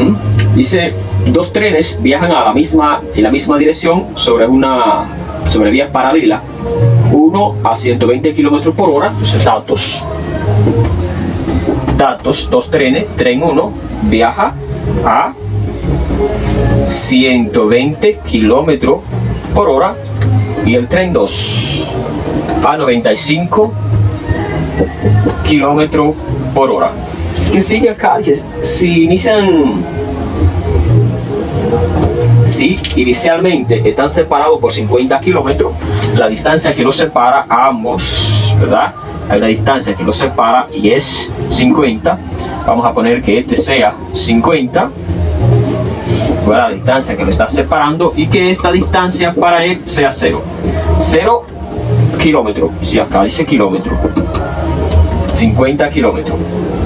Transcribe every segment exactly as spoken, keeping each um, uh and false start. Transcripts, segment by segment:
Uh-huh. Dice, dos trenes viajan a la misma, en la misma dirección sobre una sobre vías paralelas, uno a ciento veinte kilómetros por hora. Entonces datos, datos, dos trenes, tren uno viaja a ciento veinte kilómetros por hora y el tren dos a noventa y cinco kilómetros por hora. Que sigue acá, si inician, si inicialmente están separados por cincuenta kilómetros, la distancia que los separa a ambos, ¿verdad? Hay una distancia que los separa y es cincuenta. Vamos a poner que este sea cincuenta, ¿verdad? La distancia que lo está separando, y que esta distancia para él sea cero. cero kilómetros, si acá dice kilómetro, cincuenta kilómetros.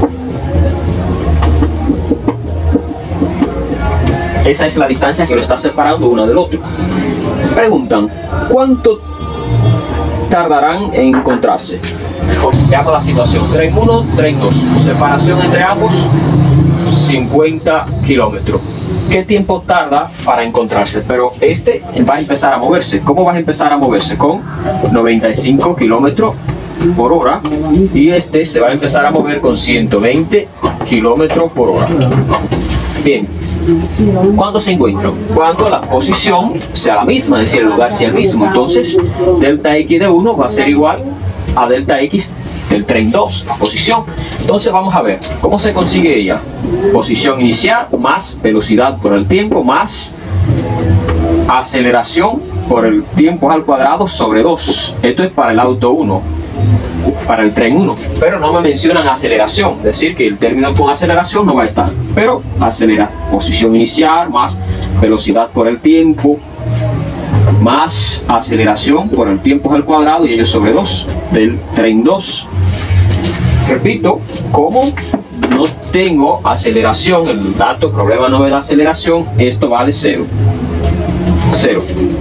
Esa es la distancia que lo está separando uno del otro. Preguntan, ¿cuánto tardarán en encontrarse? Veamos la situación. Tren uno, tren dos. Separación entre ambos, cincuenta kilómetros. ¿Qué tiempo tarda para encontrarse? Pero este va a empezar a moverse. ¿Cómo va a empezar a moverse? Con noventa y cinco kilómetros por hora. Y este se va a empezar a mover con ciento veinte kilómetros por hora. Bien. ¿Cuándo se encuentran? Cuando la posición sea la misma, es decir, el lugar sea el mismo. Entonces, delta X de uno va a ser igual a delta X del tren dos, la posición. Entonces vamos a ver, ¿cómo se consigue ella? Posición inicial más velocidad por el tiempo más aceleración por el tiempo al cuadrado sobre dos. Esto es para el auto uno, para el tren uno, pero no me mencionan aceleración, es decir, que el término con aceleración no va a estar, pero acelera, posición inicial más velocidad por el tiempo más aceleración por el tiempo al cuadrado, y ello sobre dos del tren dos. Repito, como no tengo aceleración, el dato problema no me da aceleración, esto vale cero. Cero.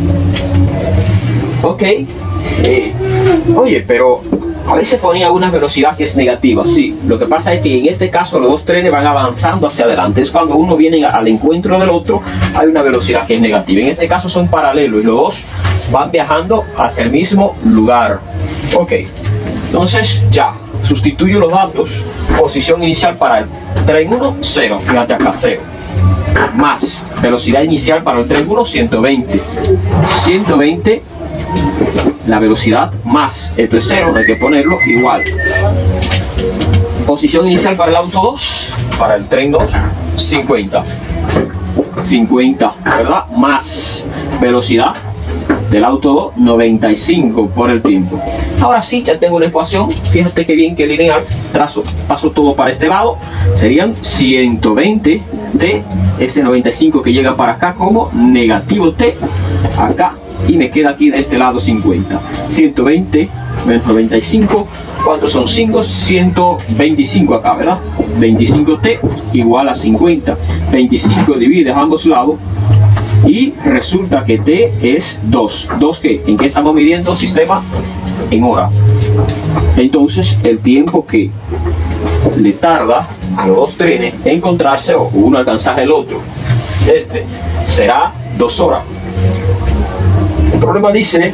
Ok. Eh, oye, pero a veces ponía una velocidad que es negativa. Sí, lo que pasa es que en este caso los dos trenes van avanzando hacia adelante. Es cuando uno viene al encuentro del otro, hay una velocidad que es negativa. En este caso son paralelos y los dos van viajando hacia el mismo lugar. Ok, entonces ya sustituyo los datos. Posición inicial para el tren uno, cero. Fíjate acá, cero. Más velocidad inicial para el tren uno, ciento veinte. ciento veinte. La velocidad más, esto es cero, hay que ponerlo igual. Posición inicial para el auto dos, para el tren dos, cincuenta. cincuenta, ¿verdad? Más velocidad del auto dos, noventa y cinco por el tiempo. Ahora sí, ya tengo una ecuación. Fíjate que bien que lineal. Trazo, paso todo para este lado. Serían ciento veinte t, ese noventa y cinco que llega para acá como negativo t, acá. Y me queda aquí de este lado cincuenta. ciento veinte menos noventa y cinco. ¿Cuántos son? cinco, ciento veinticinco acá, ¿verdad? veinticinco t igual a cincuenta. veinticinco divide a ambos lados. Y resulta que t es dos. ¿dos qué? ¿En qué estamos midiendo? Sistema en hora. Entonces, el tiempo que le tarda a los dos trenes encontrarse, o uno alcanzar el otro, este será dos horas. El problema dice,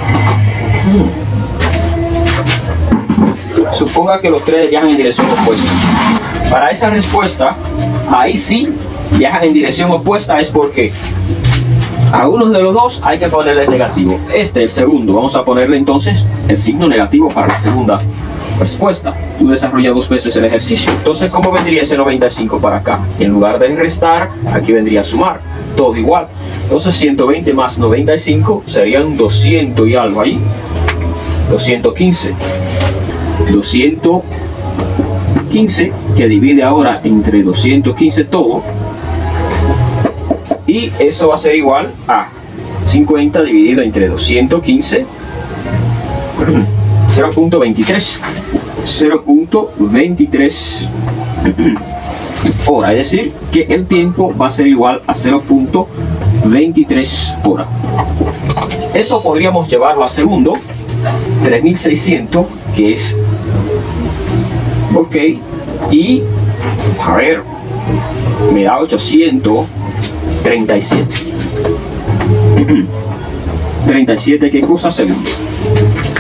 suponga que los trenes viajan en dirección opuesta. Para esa respuesta, ahí sí viajan en dirección opuesta, es porque a uno de los dos hay que ponerle el negativo. Este, el segundo, vamos a ponerle entonces el signo negativo para la segunda respuesta. Tú desarrollas dos veces el ejercicio. Entonces, ¿cómo vendría ese noventa y cinco para acá? En lugar de restar, aquí vendría a sumar. Todo igual. Entonces, ciento veinte más noventa y cinco serían doscientos y algo ahí. doscientos quince. doscientos quince, que divide ahora entre doscientos quince todo. Y eso va a ser igual a cincuenta dividido entre doscientos quince, cero punto veintitrés. cero punto veintitrés hora, es decir, que el tiempo va a ser igual a cero punto veintitrés hora. Eso podríamos llevarlo a segundo, tres mil seiscientos, que es ok. Y a ver, me da ochocientos treinta y siete. treinta y siete, ¿qué cosa? Segundos.